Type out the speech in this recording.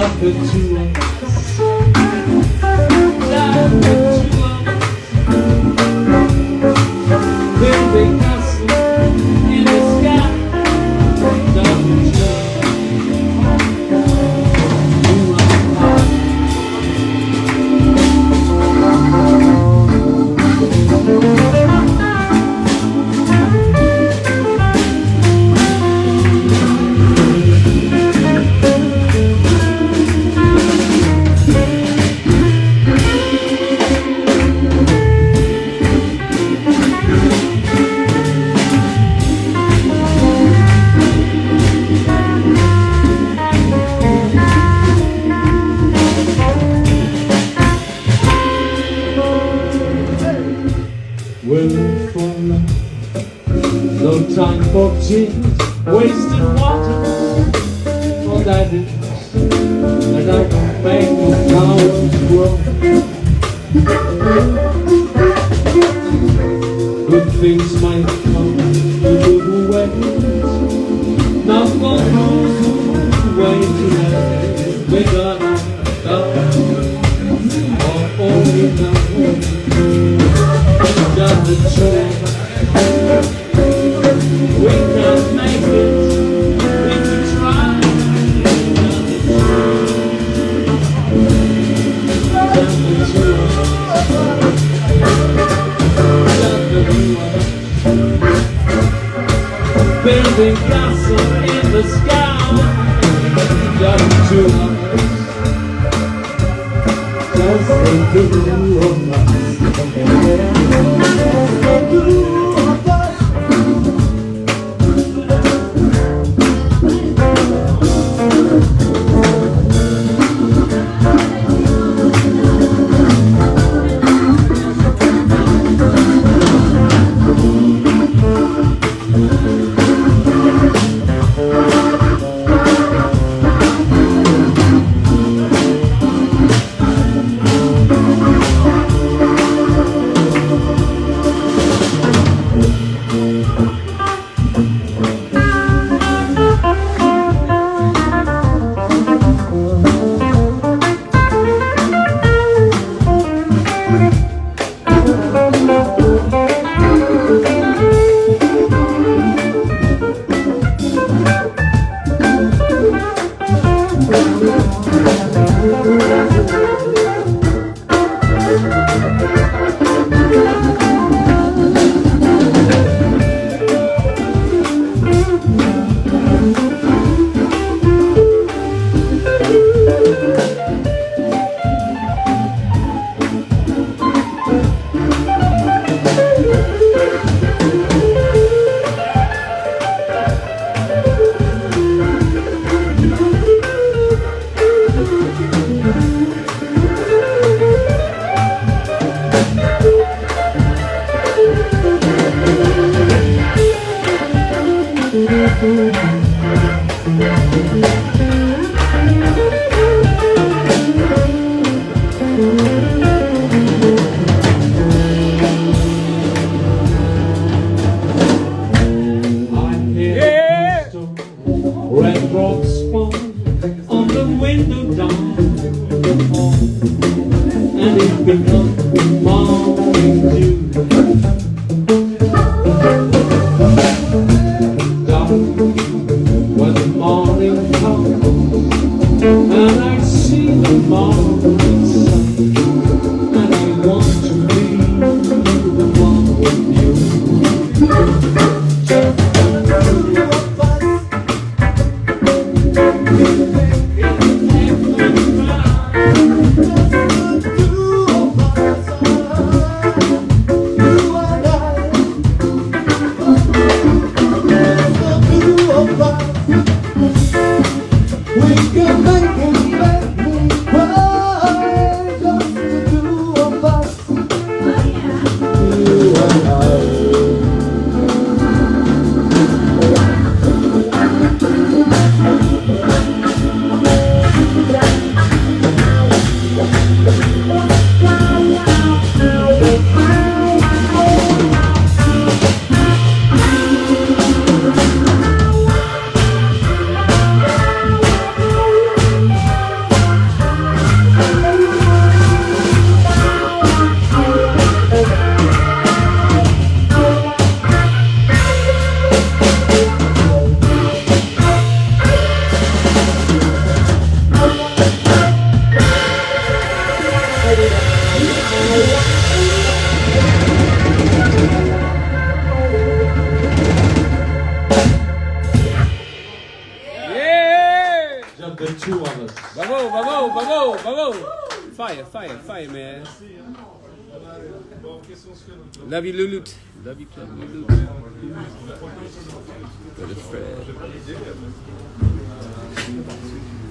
the two of us, just the two of us, building castles in the sky, just the two of we're for love, no time for tears, wasted water for that is, and I can make the flowers grow. Good things might come to good ways, not for who's way tonight. We gotta love, or only love. Just the truth. We can make it if we try. Just the truth. Just the truth. Building castles in the sky. Just the truth. Just the two of us. We can make it, let me cry. applause. Bravo, bravo, bravo, bravo. Fire, fire, fire, man. Love you, Lulu. Love you, Lulu. Brother Fred.